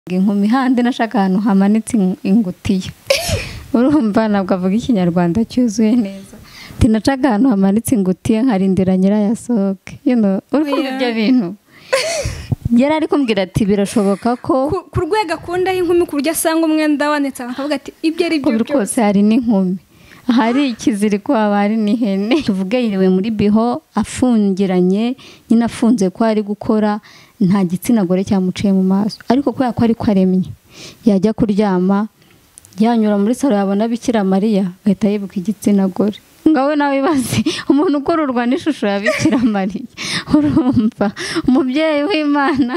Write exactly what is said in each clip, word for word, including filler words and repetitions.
inkumi handi nashaka ahantu hamanitse ingutiya urumva nabwo avuga ikinyarwanda cyuzuye neza tinacaga ahantu hamanitse ingutiya nkarindira nyirayasohoke you know urumva ibyo bintu yari ari kumbwira ati birashoboka ko ku rwego akunda inkumi ku buryo asanga umwenda wanitse akavuga ati ibyo ari byo byose hari n'inkumi hari ikiziriko abari n'ihene tuvuge yiriwe muri biho afungiranye nyina afunze ko ari gukora nta gitsina gore cyamuciye mu maso ariko ko yakora ko aremye yajya kuryama yanyura muri salo yabona Bikira Mariya ahita yibuka igitsina gore ngawe nawe bazi umuntu ukorurwa n'ishusho ya Bikira Mariya urumva umubyeyi w'Imana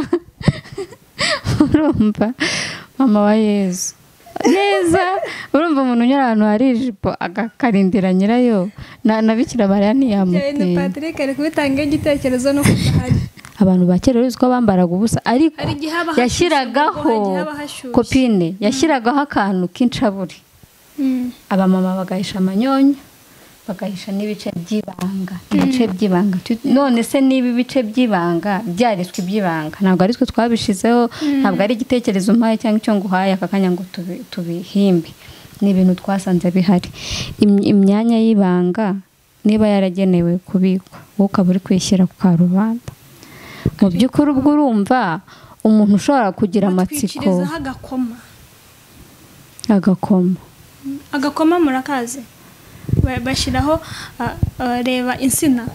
urumva mama wa Yesu neza urumva umuntu unyura ahantu hari ijipo agakarindira nyirayo na Bikira Mariya ntiyamuteye Patrick ari kubitanga igitekerezo no kudahari abantu bakererezwa ko bambaraga ubusa ariko yashyiragaho kopine yashyiragaho akantu k'incaburi abamama bagahisha amanyonyo bagahisha n'ibice by'ibanga ibice by'ibanga none se niba ibice by'ibanga byariswe by'ibanga ntabwo ari twe twabishizeho ntabwo ari igitekerezo mpaye cyangwa icyo nguhaye akakanya ngo tubihimbe ni ibintu twasanze bihari imyanya y'ibanga niba yaragenewe kubikwa wowe ukaba uri kwishyira ku karubanda mu by'ukuri ubwo urumva umuntu ushobora kugira amatsiko agakoma agakoma agakoma murakaze bashyiraho reba insina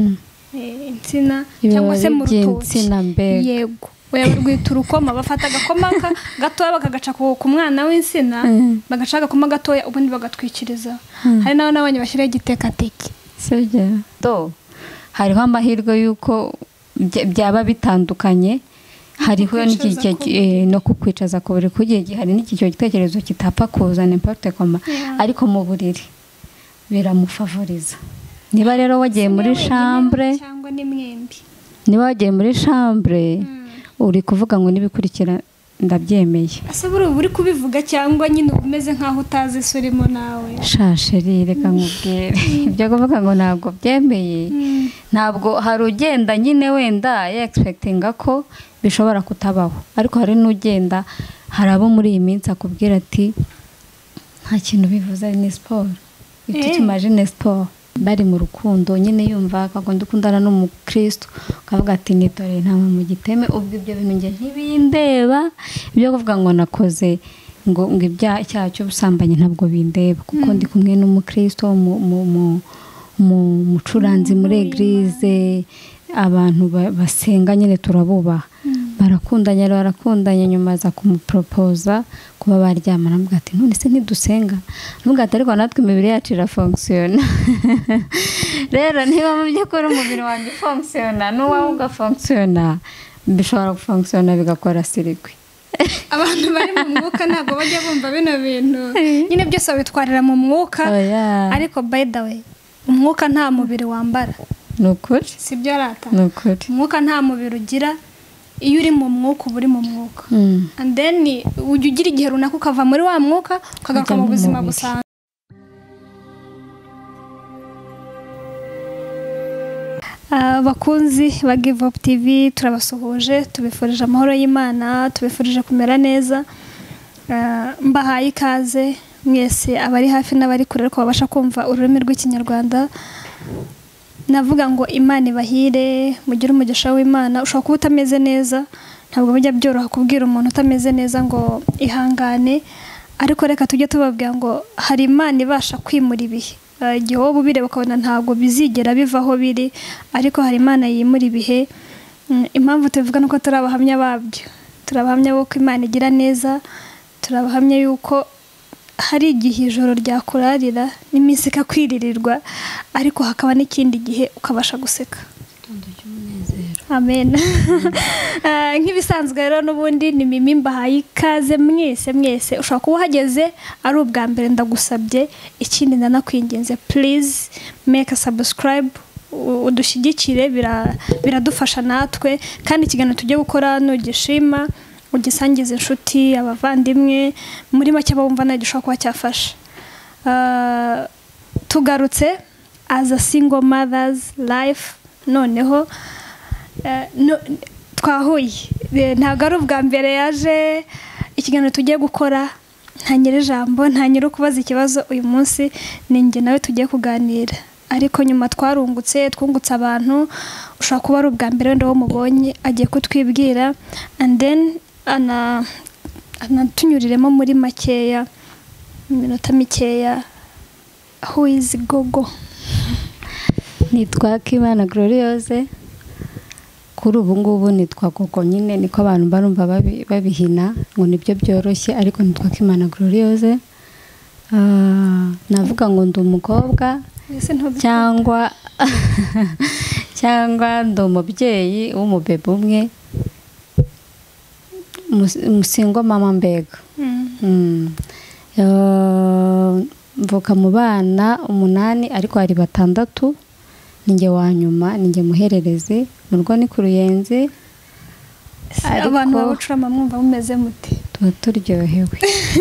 insina cyangwa se mu rutoki yego rwita urukoma bafata agakoma gatoya bakagaca ku mwana w'insina bagaca agakoma gatoya ubundi bagatwikiriza hari n'abo n'abanye bashyiraho igitekateke do hariho amahirwe y'uko byaba bitandukanye hariho no kukwicaza ku buri kugiye hari n'iki cyo gitekerezo kitapfa kuzana n'importe koma ariko mu buriri biramufavoriza niba rero wagiye muri chambre cyangwa n'imwembi niba wagiye muri chambre uri kuvuga ngo nibikurikira ndabyemeye ase buri buri kubivuga cyangwa nyine umeze nkaho utazi surimo nawe shasheri reka nkubwire ibyo kuvuga ngo ntabwo byemeye ntabwo hari ugenda nyine wenda ya expectinga ko bishobora kutabaho ariko hari n'ugenda hari abo muri iyi minsi akubwira ati nta kintu bivuze ni sport iti tumagine sport bari mu rukundo nyine yumva akagunda ukundana n'umukristo kavuga ati nitore nta mu giteme ubwo ibyo bintu nge ntibindeba ibyo kuvuga ngo nakoze ngo ngo ibya icyaha cy'ubusambanyi ntabwo bindeba kuko ndi kumwe n'umukristo mu mu mu mucuranzi muri eglise abantu basenga nyine turabubaha barakundanye barakundanye nyuma za kumupropoza kuba baryamana amuga ati none se ntidusenga amuga ati ariko natwe imibiri yacu irafunctiona rero niba mu by'ukuri umubiri wanjye functiona n'uwawe ugafunctiona bishobora gufunctiona bigakora sirikwi abantu bari mu mwuka ntabwo bajya bumva bino bintu nyine byose babitwarira mu mwuka ariko by the way umwuka nta mubiri wambara nukuri sibyo rata nukuri umwuka nta mubiri ugira iyo uri mu mwuka uba uri mu mwuka and then ujya ugira igihe runaka ukava muri wa mwuka ukagaruka mu buzima busanzwe abakunzi ba Give Up T V turabasuhuje tubifurije amahoro y'Imana tubifurije kumera neza mbahaye ikaze mwese abari hafi n'abari kure ko babasha kumva ururimi rw'ikinyarwanda navuga ngo Imana ibahire mugire umugisha w'Imana ushobora kuba utameze neza ntabwo bijya byoroha kubwira umuntu utameze neza ngo ihangane ariko reka tujye tubabwira ngo hari Imana ibasha kwimura ibihe igihe wowe ubireba ukabona ntabwo bizigera bivaho biri ariko hari Imana yimura ibihe impamvu tubivuga nuko turi abahamya babyo turabahamya ko Imana igira neza turabahamya yuko hari igihe ijoro ryakurarira n'iminsi ikakwiririrwa ariko hakaba n'ikindi gihe ukabasha guseka amen nk'ibisanzwe rero n'ubundi ni Mimi mbahaye ikaze mwese mwese ushobora kuba uhageze ari ubwa mbere ndagusabye ikindi ndanakwinginze please make a subscribe udushyigikire biradufasha natwe kandi ikiganiro tujye gukora nugishima ugisangiza inshuti abavandimwe muri make abumva nta gishobora kuba cyafasha tugarutse as a single mother's life noneho twahuye ntabwo ari ubwa mbere yaje ikiganiro tugiye gukora nta nyir'ijambo nta nyiri kubaza ikibazo uyu munsi ni njye nawe tugiye kuganira ariko nyuma twarungutse twungutse abantu ushobora kuba ari ubwa mbere wenda wo mubonye agiye kutwibwira and then ana anatunyuriremo muri makeya iminota mikeya who is Gogo. Nitwa Akimana Gloriose kuri ubu ngubu nitwa Gogo nyine niko abantu barumva babihina ngo nibyo byoroshye ariko nitwa Akimana Gloriose. Uh, navuga ngo ndi umukobwa cyangwa cyangwa ndi umubyeyi w'umubebe umwe musingo mama mbega. Mm. Uh, mvuka mu bana umunani ariko hari batandatu ninjye wa nyuma ninjye muherereze mu rugo ni ku Ruyenzi. Abantu babucurama mwumva mumeze muti tuba turyohewe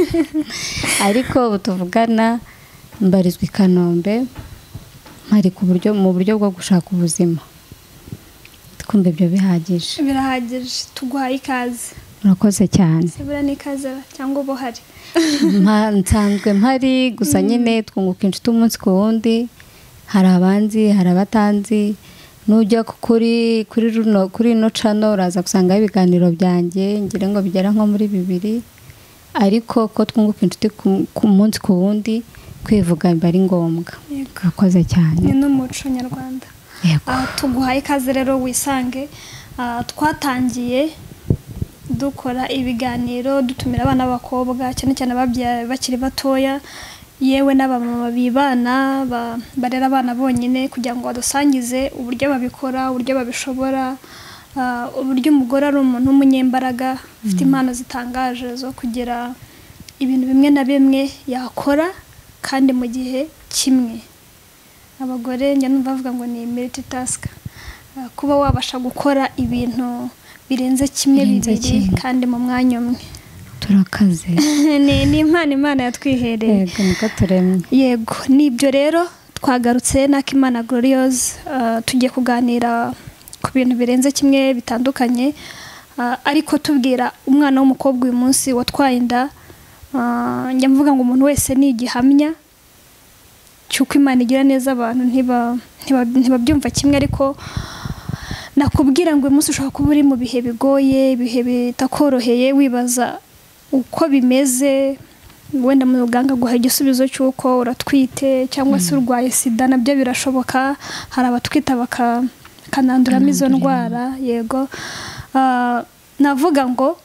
ariko ubu tuvugana mbarizwa i Kanombe mpari ku buryo mu buryo bwo gushaka ubuzima twumva ibyo bihagije birahagije tuguhaye ikaze. Murakoze cyane. Sebura ni ikaze cyangwa ubo hari nsanzwe mpari gusa nyine twunguka inshuti umunsi ku wundi hari abanzi hari abatanzi nujya kuri kuri runo kuri no channel uraza gusanga ibiganiro byanjye ngire ngo bigera nko muri bibiri ariko ko twunguka inshuti ku munsi ku wundi kwivuga bari ngombwa. Murakoze cyane. Ni n'umuco nyarwanda. Yego. Tuguhaye ikaze rero wisange twatangiye dukora ibiganiro dutumira abana b'abakobwa cyane cyane ababyaye bakiri batoya yewe n'abamama bibana barera abana bonyine kugira ngo badusangize uburyo babikora uburyo babishobora uburyo umugore ari umuntu w'umunyembaraga ufite impano zitangaje zo kugira ibintu bimwe na bimwe yakora kandi mu gihe kimwe. Abagore njya numva bavuga ngo ni multitask kuba wabasha gukora ibintu birenze kimwe bibiri kandi mu mwanya umwe. Turakaze. ni ni impano Imana yatwihereye. Yego niko turemye. Yego nibyo rero twagarutse na Akimana Gloriose uh, tugiye kuganira ku bintu birenze kimwe bitandukanye uh, ariko tubwira umwana w'umukobwa uyu munsi watwaye inda uh, njya mvuga ngo umuntu wese ni igihamya cyuko Imana igira neza abantu ntiba ntibabyumva kimwe ariko nakubwira ngo uyu munsi ushobora kuba uri mu bihe bigoye ibihe bitakoroheye wibaza uko bimeze wenda mu muganga guha igisubizo cy'uko uratwite cyangwa se urwaye sida nabyo birashoboka hari abatwita bakananduramo izo ndwara. Yego uh, navuga ngo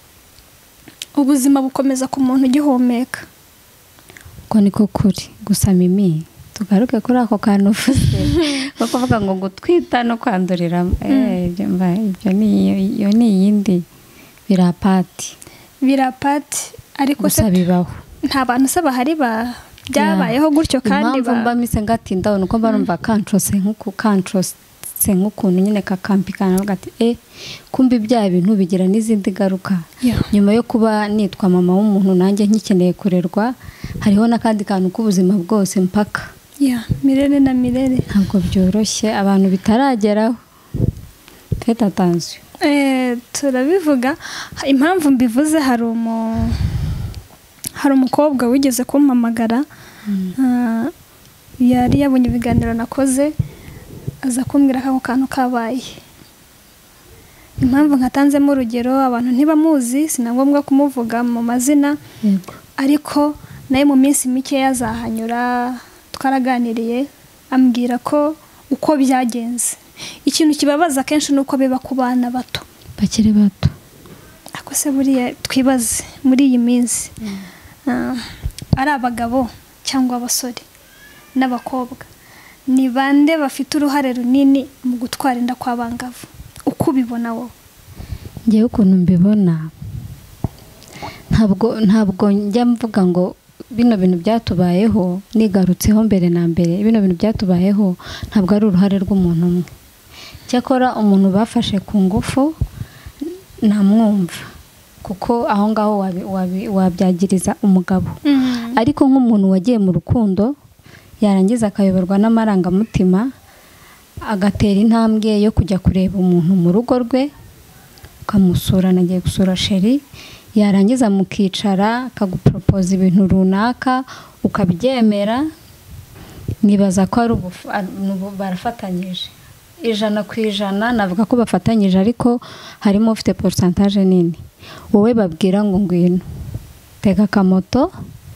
ubuzima bukomeza ku muntu ugihumeka ko niko kuri gusa Mimi tugaruke kuri ako kantu uvuze ko kuvuga ngo gutwita no kwandurira eh ibyo ni iyo ni yindi birapati birapati ariko se bibaho nta bantu se bahari ba byabayeho gutyo kandi ba mba mise ngatinda uko barumva kantrose nkuko kantrose nk'ukuntu nyine kakampikana ati eh kumbi bya bintu bigira n'izindi garuka. Yeah. Nyuma yo kuba nitwa mama w'umuntu nanjye nkikeneye kurerwa hariho nakandi kantu k'ubuzima bwose mpaka. Yeah, mirere na mirere ntabwo byoroshye abantu bitarageraho. Faites attention. Eh turabivuga impamvu mbivuze hari umu hari umukobwa wigeze kumpamagara mm. uh, yari yabonye ibiganiro nakoze aza kumbwira kako kantu kabaye. Impamvu nkatanzemo urugero abantu ntibamuzi sinangombwa kumuvuga mu mazina. Yego. Ariko naye mu minsi mike yazahanyura twaraganiriye ambwira ko uko byagenze ikintu kibabaza kenshi nuko biba ku bana bato bakiri bato. Ako se buriya twibaze muri iyi minsi mm. uh, ari abagabo cyangwa abasore n'abakobwa ni bande bafite uruhare runini mu gutwara inda kw'abangavu uko ubibona wowe? Ngewe ukuntu mbibona ntabwo ntabwo njya mvuga ngo bino bintu byatubayeho nigarutseho mbere na mbere bino bintu byatubayeho ntabwo ari uruhare rw'umuntu umwe. Cyakora umuntu bafashe ku ngufu namwumva kuko aho ngaho wabyagiriza umugabo mm. ariko nk'umuntu wagiye mu rukundo yarangiza akayoborwa n'amarangamutima agatera intambwe yo kujya kureba umuntu mu rugo rwe ukamusura nagiye gusura sheri yarangiza mukicara akagupropose ibintu runaka ukabyemera nibaza ko ari barafatanyije ijana ku ijana navuga ko bafatanyije ariko harimo ufite pourcentage nini wowe babwira ngo ngwino tega akamoto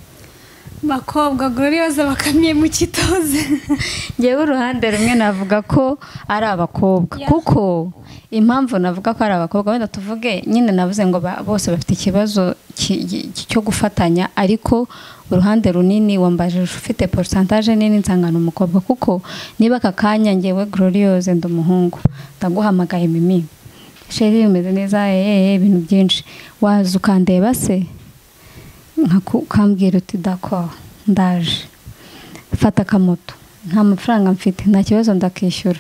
bakobwa gloriosa bakamye mu kitoze ngewe uruhande rumwe navuga ko ari abakobwa kuko impamvu navuga ko ari abakobwa wenda tuvuge nyine navuze ngo bose bafite ikibazo cyo gufatanya ariko uruhande runini wambajije ufite pourcentage nini nsangana umukobwa kuko niba akakanya ngewe gloriosa ndumuhungu ndaguhamagaye mimi sheri umeze neza eh ibintu byinshi waza ukandeba se nkakambwira uti d'accord ndaje fata akamoto nta mafaranga mfite nta kibazo ndakishyura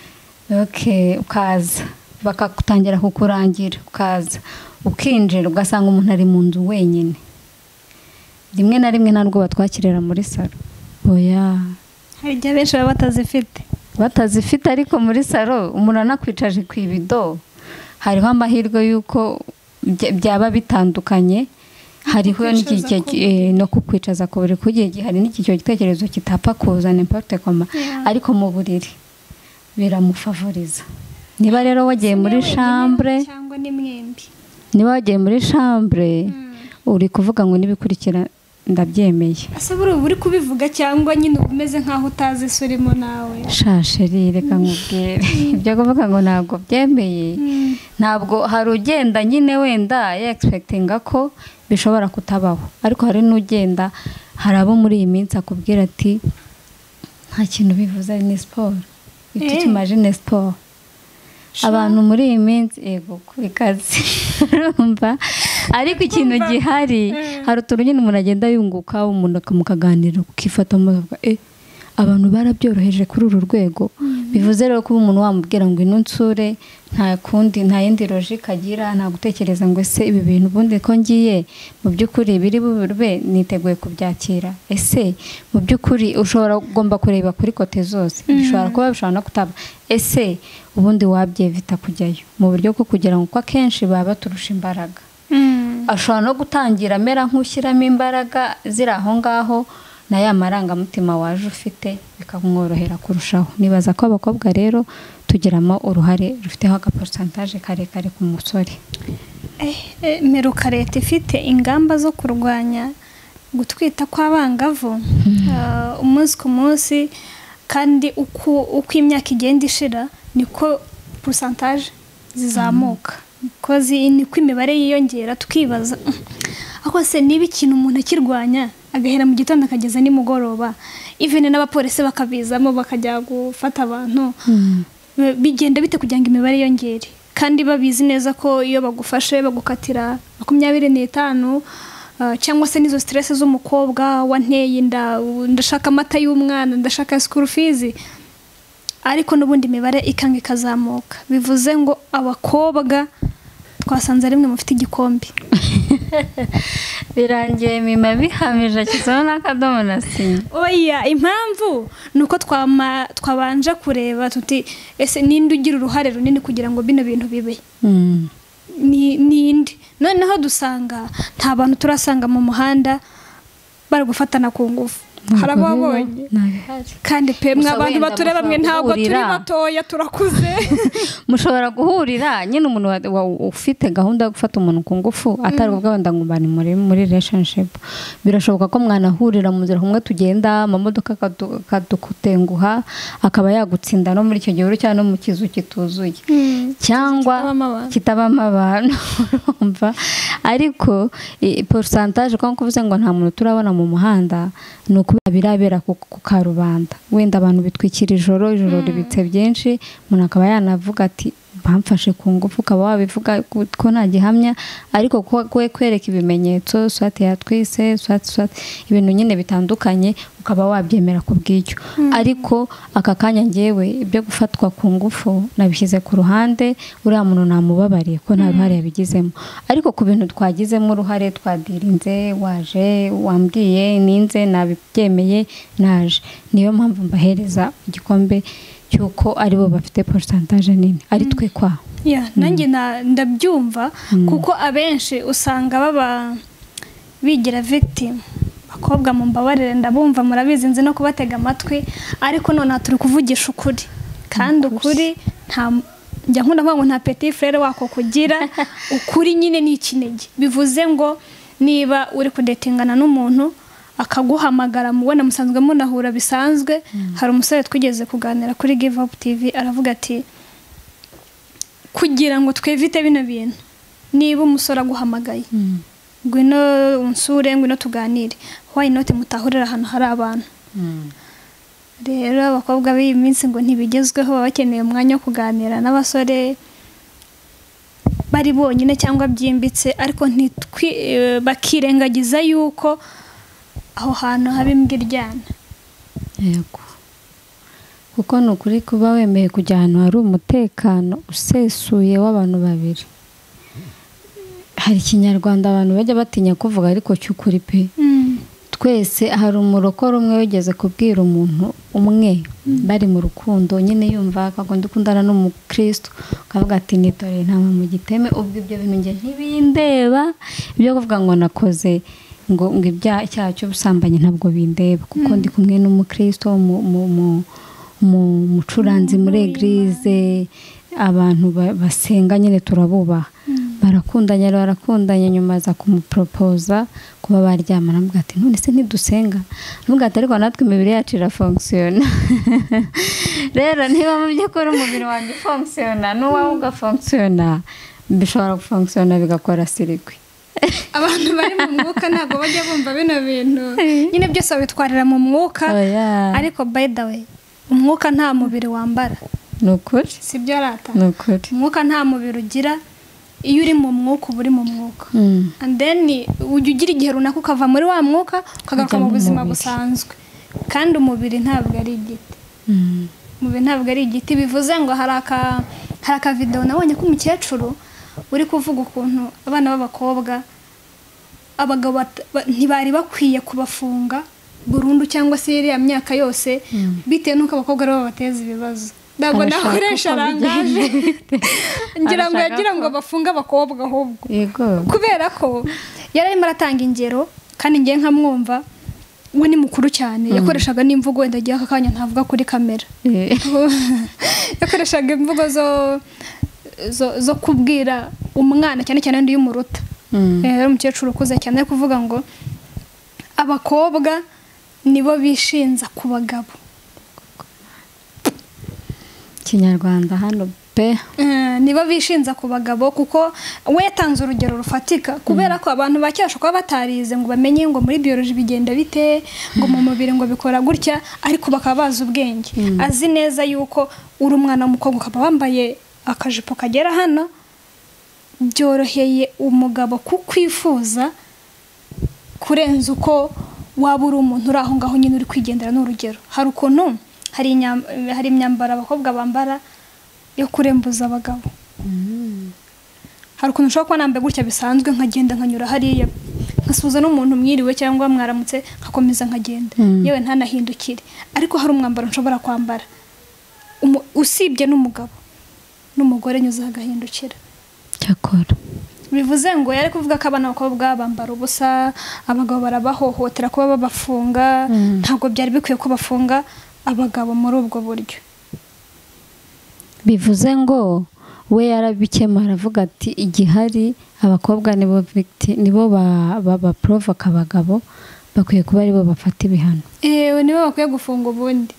okay ukaza bakakutangira kukurangira ukaza ukinjira ugasanga umuntu ari mu nzu wenyine rimwe na rimwe ntabwo batwakirira muri salo oya hari igihe benshi baba batazifite batazifite ariko muri salo umuntu anakwicaje ku ibido hariho amahirwe y'uko byaba bitandukanye hariho n'iki no kukwicaza ku buri kugiye gihari n'iki cyo gitekerezo kitapfa kuza n'importe koma ariko mu buriri biramufavoriza niba rero wagiye muri chambre cyangwa n'imwembi niba wagiye muri chambre uri kuvuga ngo nibikurikira ndabyemeye ase buri uri kubivuga cyangwa nyine umeze nkaho utazi surimo nawe shasheri reka nkubwire ibyo kuvuga ngo ntabwo byemeye ntabwo hari ugenda nyine wenda ya expectinga ko bishobora kutabaho ariko hari n'ugenda hari abo muri iyi minsi akubwira ati nta kintu bivuze ni sport iti imagine sport abantu muri iyi minsi ego kuri kazi urumva ariko ikintu gihari hari utuntu nyine umuntu agenda yunguka umuntu akamukaganira ukifata mu eh abantu barabyoroheje kuri uru rwego bivuze rero ko umuntu wamubwira ngo inunsure nta kundi nta yindi logique agira nta gutekereza ngo ese ibi bintu bundi ko ngiye mu byukuri biri bube niteguye kubyakira ese mu byukuri ushobora ugomba kureba kuri kote zose bishobora kuba bishobora no kutaba ese ubundi wabyevita kujyayo mu buryo bwo kugira ngo kwa kenshi baba turusha imbaraga ashobora no gutangira amera nk'ushyiramo imbaraga ziri aho ngaho na ya marangamutima waje ufite bikamworohera kurushaho nibaza ko abakobwa rero tugiramo uruhare rufiteho aga pourcentage karekare ku musore eh meruka leta ifite ingamba zo kurwanya gutwita kw'abangavu umunsi ku munsi kandi uko uko imyaka igenda ishira niko pourcentage zizamuka kozi niko imibare yiyongera tukibaza ako se niba ikintu umuntu akirwanya agahera mu gitondo akageza ni mugoroba even n'abapolisi bakabizamo bakajya gufata abantu bigenda bite kugira ngo imibare yongere kandi babizi neza ko iyo bagufashe bagukatira makumyabiri n'itanu cyangwa se nizo stress z'umukobwa wanteye inda ndashaka amata y'umwana ndashaka school fees ariko n'ubundi imibare ikanga ikazamuka bivuze ngo abakobwa twasanze rimwe mufite igikombe birangiye mima bihamije kizaho n'akadomo na sinya oya impamvu nuko twama twabanje kureba tuti ese ninde ugira uruhare runini kugira ngo bino bintu bibe ni ninde noneho dusanga nta bantu turasanga mu muhanda bari gufatana ku ngufu harababonye kandi pe mwa abantu batureba mwe ntabwo turi batoya turakuze mushobora guhurira nyine umuntu ufite gahunda yo gufata umuntu ku ngufu atari ubwo wenda ngo bani muri muri relationship birashoboka ko mwanahurira mu nzira kumwe tugenda amamodoka kadukutenguha akaba yagutsinda no muri icyo gihe cyangwa no mu kizu kituzuye cyangwa kitabama abantu urumva ariko pourcentage ko kuvuze ngo nta muntu turabona mu muhanda nuko birabera ku karubanda wenda abantu bitwikira ijoro ijoro ribitse byinshi umuntu akaba yanavuga ati bamfashe ku ngufu ukaba wabivuga ko nta gihamya ariko kwe kwereka ibimenyetso swati yatwise swati swati ibintu nyine bitandukanye ukaba wabyemera ku bw'icyo ariko aka kanya ngewe ibyo gufatwa ku ngufu nabishyize ku ruhande uriya muntu namubabariye ko nta ruhare yabigizemo ariko ku bintu twagizemo uruhare twadirinze waje wambwiye ninze nabibyemeye naje niyo mpamvu mbahereza igikombe cyuko aribo bafite pourcentage nini ari twe kwa yeah nanjye ndabyumva kuko abenshi usanga baba bigira victim bakobwa mu mbabarire ndabumva murabizi nzi no kubatega amatwi ariko none turi kuvugisha ukuri kandi ukuri nta njya nkunda ngo nta petit frère wako kugira ukuri nyine ni ikinege bivuze ngo niba uri kudetingana n'umuntu akaguhamagara mubona musanzwe munahura bisanzwe hari umusore twigeze kuganira kuri Give Up T V aravuga ati kugira ngo twevite bino bintu niba umusore aguhamagaye ngwino unsure ngwino tuganire why not mutahurira hano hari abantu rero abakobwa b'iyi minsi ngo ntibigezweho bakeneye umwanya wo kuganira n'abasore bari bonyine cyangwa byimbitse ariko bakirengagiza yuko aho hantu haba imbwa iryana yego kuko ni ukuri kuba wemeye kujya ahantu hari umutekano usesuye w'abantu babiri hari ikinyarwanda abantu bajya batinya kuvuga ariko cy'ukuri pe twese hari umurokoro umwe wigeze kubwira umuntu umwe bari mu rukundo nyine yumva akagunda ukundana n'umukristo akavuga ati nitore ntama mu giteme ubwo ibyo bintu nge ntibindeba ibyo kuvuga ngo nakoze ngo ngo ibya icyaha cy'ubusambanyi ntabwo bindeba kuko ndi kumwe n'umukristo mu mu mu mucuranzi muri eglise abantu basenga nyine turabubaha barakundanye barakundanye nyuma za kumupropoza kuba baryamana mbwa ati none se ntidusenga mbwa ati ariko natwe imibiri yacu irafunctiona rero niba mu by'ukuri umubiri wanjye functiona n'uwawe ugafunctiona bishobora gufunctiona bigakora sirikwi abantu bari mu mwuka ntabwo bajya bumva bino bintu nyine byose babitwarira mu mwuka ariko by the way umwuka nta mubiri wambara nukuri sibyo rata nukuri umwuka nta mubiri ugira iyo uri mu mwuka uba uri mu mwuka and then ujya ugira igihe runaka ukava muri wa mwuka ukagaruka mu buzima busanzwe kandi umubiri ntabwo ari igiti umubiri ntabwo ari igiti bivuze ngo hari aka hari aka video nabonye ko umukecuru uri kuvuga ukuntu abana b'abakobwa abagabo ntibari bakwiye kubafunga burundu cyangwa se iriya myaka yose bitewe n'uko abakobwa aribo bateza ibibazo ntabwo nakoresha rangaje ngira ngo yagira ngo bafunga abakobwa ahubwo kubera ko yari arimo aratanga ingero kandi ngiye nkamwumva we ni mukuru cyane yakoreshaga n'imvugo wenda agiye akanya ntavuga kuri kamera yakoreshaga imvugo zo zo kubwira umwana cyane cyane ndi y'umuruta rero umukecuru ukuze cyane kuvuga ngo abakobwa nibo bishinza ku bagabo kinyarwanda hano pe nibo bishinza ku bagabo kuko we yatanze urugero rufatika kubera ko abantu bakirasha kuba batarize ngo bamenye ngo muri biology bigenda bite ngo mu mubiri ngo bikora gutya ariko bakaba bazi ubwenge azi neza yuko uri umwana w'umukobwa ukaba wambaye akajipo kagera hano byoroheye umugabo kukwifuza kurenza uko waba uri umuntu uri aho ngaho nyine uri kwigendera n'urugero hari ukuntu hari hari imyambaro abakobwa bambara yo kurembuza abagabo hari ukuntu ushobora kuba nambaye gutya bisanzwe nkagenda nkanyura hariya nkasuhuza n'umuntu mwiriwe cyangwa mwaramutse nkakomeza nkagenda yewe ntanahindukire ariko hari umwambaro nshobora kwambara usibye n'umugabo n'umugore nyuze agahindukira cyakora bivuze ngo yari kuvuga ko abana bakobwa bambara ubusa abagabo barabahohotera kuba babafunga ntabwo byari bikwiye ko bafunga abagabo muri ubwo buryo bivuze ngo we yarabikemara avuga ati igihari abakobwa nibo victim nibo ba provoke abagabo bakwiye kuba aribo bafata ibihano eh nibo bakwiye gufunga ubundi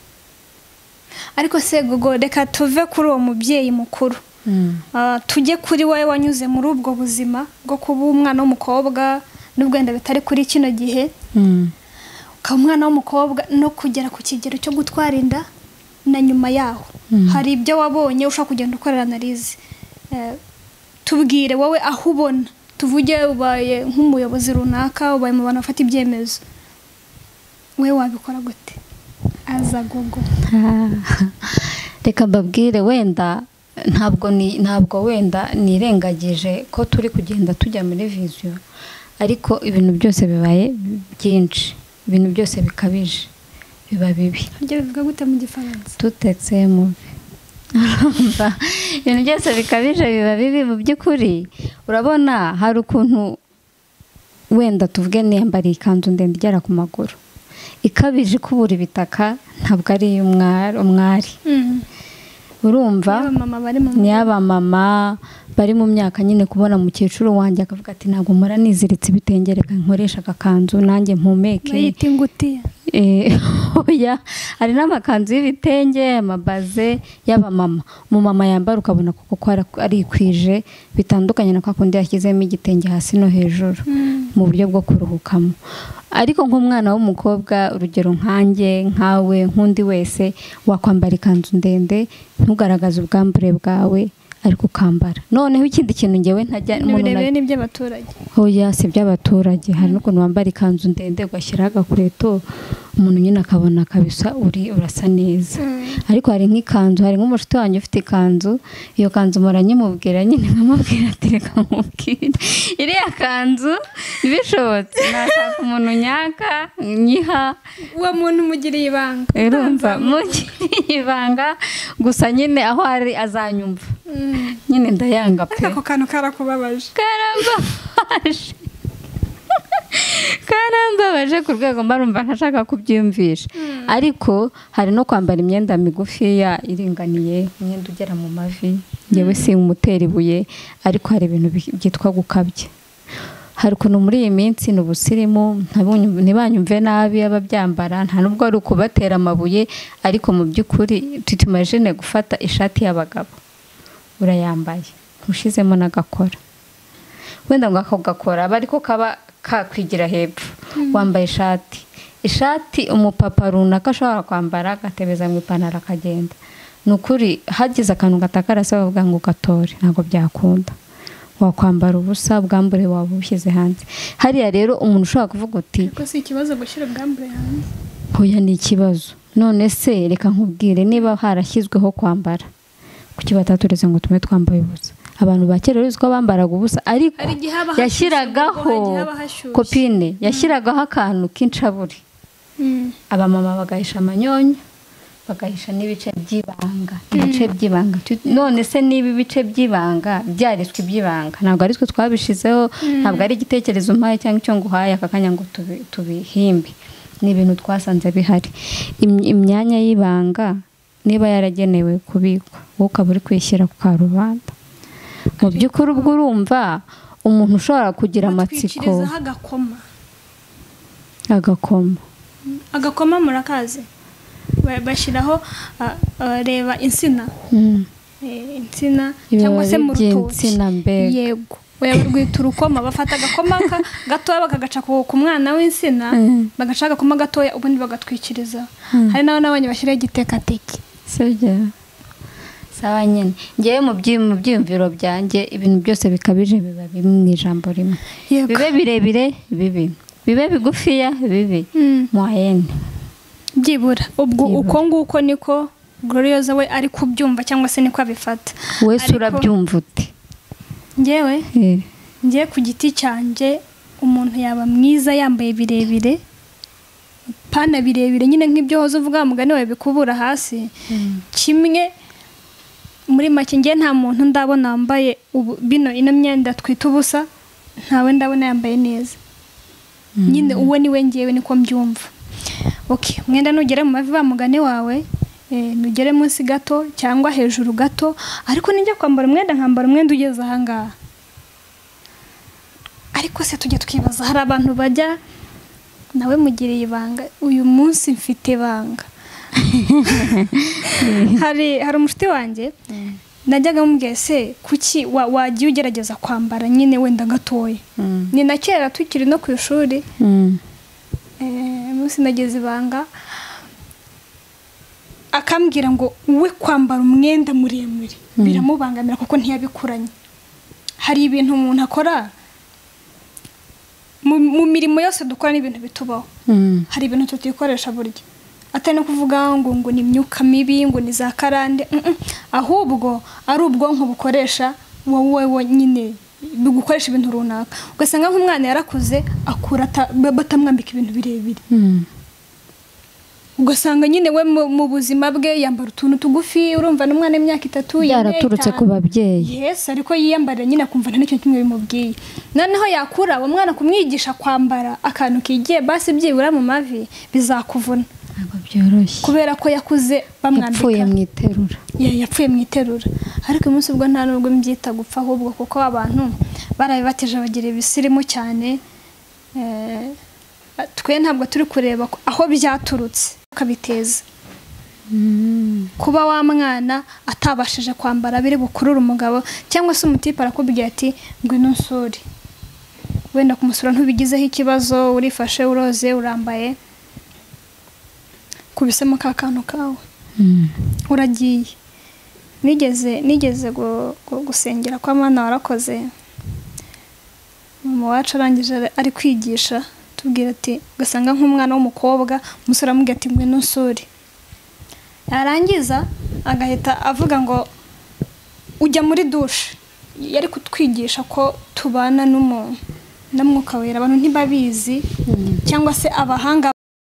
ariko se gogo reka tuve kuri uwo mubyeyi mukuru tujye kuri wowe wanyuze muri ubwo buzima bwo kuba umwana w'umukobwa n'ubwenda bitari kuri kino gihe ukaba umwana w'umukobwa no kugera ku kigero cyo gutwara inda na nyuma yaho hari ibyo wabonye ushaka kugenda ukorera analize tubwire wowe aho ubona tuvuge ubaye nk'umuyobozi runaka ubaye mu bantu bafata ibyemezo we wabikora gute aza gogo reka mbabwire wenda ntabwo ni ntabwo wenda nirengagije ko turi kugenda tujya muri vision ariko ibintu byose bibaye byinshi ibintu byose bikabije biba bibi ibyo bivuga gute mu gifaransa tutetse mubi ibintu byose bikabije biba bibi mu by'ukuri. Urabona hari ukuntu wenda tuvuge niyambariye ikanzu ndende igera ku maguru ikabije kubura ibitaka, ntabwo ari umwari. Urumva ni abamama bari mu myaka nyine, kubona mukecuru wanjye akavuga ati ntabwo mpora niziritse ibitenge, reka nkoresha agakanzu nanjye mpumeke. bayita ingutiya. Oya, hari n'amakanzu y'ibitenge, amabaze y'abamama umumama yambara ukabona kuko arikwije, bitandukanye na kwa kundi yashyizemo igitenge hasi no hejuru mu buryo bwo kuruhukamo. Ariko nk'umwana w'umukobwa, urugero nkanjye, nkawe, nk'undi wese, wakwambara ikanzu ndende ntugaragaze ubwambure bwawe ariko ukambara. Noneho ikindi kintu ngewe ntajya birebeye n'iby'abaturage. Oya, si by'abaturage. Hari n'ukuntu wambara ikanzu ndende ugashyiraho agakureto, umuntu nyine akabona kabisa uri urasa neza. Ariko hari nk'ikanzu, hari nk'umushuti wanjye ufite ikanzu, iyo kanzu muranyimubwira nyine nkamubwira ati reka nkubwire iriya kanzu bishobotse nashaka umuntu nyaka nyiha, uwo muntu mugiriye ibanga. urumva mugiriye ibanga, gusa nyine aho ari azanyumva. Nyine ndayanga pe. Ako kantu karakubabaje. Karambabaje. Karambabaje ku rwego mbarumva ntashaka kubyiyumvisha. Ariko hari no kwambara imyenda migufiya iringaniye, imyenda ugera mu mavi. Ngewe si umutera ibuye, ariko hari ibintu byitwa gukabya. Hari ukuntu muri iyi minsi ni ubusirimu, ntibanyumve nabi ababyambara, nta nubwo ari ukubatera amabuye, ariko mu by'ukuri tutumajine gufata ishati y'abagabo urayambaye ntushizemo n'agakora, wenda ngo ako gakora aba ariko kaba kakwigira hepfo. Wambaye ishati ishati umupapa runaka ashobora kwambara agatebeza mu ipantaro akagenda, nukuri hagize akantu gatakarasa bavuga ngo gatore, ntabwo byakunda. Wakwambara ubusa, ubwambure waba ushyize hanze. Hariya rero umuntu ushobora kuvuga uti ko si ikibazo gushyira ubwambure hanze. Hoya ni ikibazo. None se reka nkubwire, niba harashyizweho kwambara, kuki batatureze ngo tume twambaye ubusa? Abantu bakera rero ko bambaraga ubusa, ariko yashyiragaho kopine, yashyiragaho akantu k'incaburi. Abamama bagahisha amanyonyo, bagahisha n'ibice by'ibanga, ibice by'ibanga. None se niba ibice by'ibanga byariswe iby'ibanga, ntabwo ari twe twabishizeho, ntabwo ari igitekerezo mpaye cyangwa icyo nguhaye akakanya ngo tubihimbe. Ni ibintu twasanze bihari. Imyanya y'ibanga niba yaragenewe kubikwa, wowe ukaba uri kwishyira ku karubanda, mu by'ukuri ubwo urumva umuntu ushobora kugira amatsiko. Agakoma agakoma agakoma murakaze bashyiraho reba insina, insina cyangwa se mu rutoki. Yego, rwita urukoma. Bafata agakoma gatoya bakagaca ku mwana w'insina, bagaca agakoma gatoya ubundi bagatwikiriza. Hari n'abo n'abanye bashyiraho igitekateke. Sibyo sawa nyine. Ngewe mu byiyumviro byanjye ibintu byose bikabije biba biri mu ijambo rimwe. Bibe birebire bibi, bibe bigufiya bibi, moyenne byibura. Ubwo uko nguko niko Gloriosa we ari kubyumva cyangwa se niko abifata. Wese urabyumva ute? Ngewe ngiye ku giti cyanjye, umuntu yaba mwiza yambaye birebire, pana birebire nyine nk'ibyo hoze uvuga mugani wawe bikubura hasi. Kimwe muri make ngiye nta muntu ndabona wambaye bino ino myenda twita ubusa, ntawe ndabona yambaye neza. Nyine uwo ni we ngewe niko mbyumva. Okay, mwenda nugere mu mavi ba mugani wawe, eh nugere munsi gato cyangwa hejuru gato, ariko ninjye kwambara umwenda nkambara umwenda ugeze aha ngaha. Ariko se tujye twibaza, hari abantu bajya nawe mugiriye ibanga, uyu munsi mfite ibanga. hari hari umushiti wanjye najyaga mubwiye se kuki wagiye ugerageza kwambara nyine wenda gatoya. Ni na kera tukiri no ku ishuri, eh munsi nageze ibanga akambwira ngo we kwambara umwenda muremure biramubangamira kuko ntiyabikuranye. Hari ibintu umuntu akora mu mirimo yose dukora n'ibintu bitubaho, hari ibintu tutikoresha burya, atari no kuvuga ngo ngo ni imyuka mibi, ngo ni za karande, ahubwo ari ubwonko bukoresha wowe nyine bugukoresha ibintu runaka. Ugasanga nk'umwana yarakuze akura batamwambika ibintu birebire. ugasanga nyine we mu buzima bwe yambara utuntu tugufi urumva n'umwana w'imyaka itatu yaraturutse ku babyeyi yes ariko yiyambara nyine akumva nta n'ikintu kimwe bimubwiye noneho yakura uwo mwana kumwigisha kwambara akantu kigiye basi byibura mu mavi bizakuvuna ntabwo byoroshye kubera ko yakuze bamwambika yapfuye mu iterura yapfuye mu iterura ariko umunsi ubwo nta nubwo mbyita gupfa ahubwo kuko abantu barabibateje bagira ibisirimu cyane twe ntabwo turi kureba aho byaturutse ukabiteza kuba wa mwana atabashije kwambara biri bukurura umugabo cyangwa se umutipe arakubwiye ati ngwino nsuri wenda kumusura ntubigizeho ikibazo urifashe uroze urambaye kubisemo ka kantu kawe uragiye nigeze nigeze gusengera kwa mwana warakoze mu wacu arangije ari kwigisha tubwira ati ugasanga nk'umwana w'umukobwa umusore amubwira ati ngwino nsuri yarangiza agahita avuga ngo ujya muri dushe yari kutwigisha ko tubana n'umuntu na mwuka wera abantu ntibabizi cyangwa se abahanga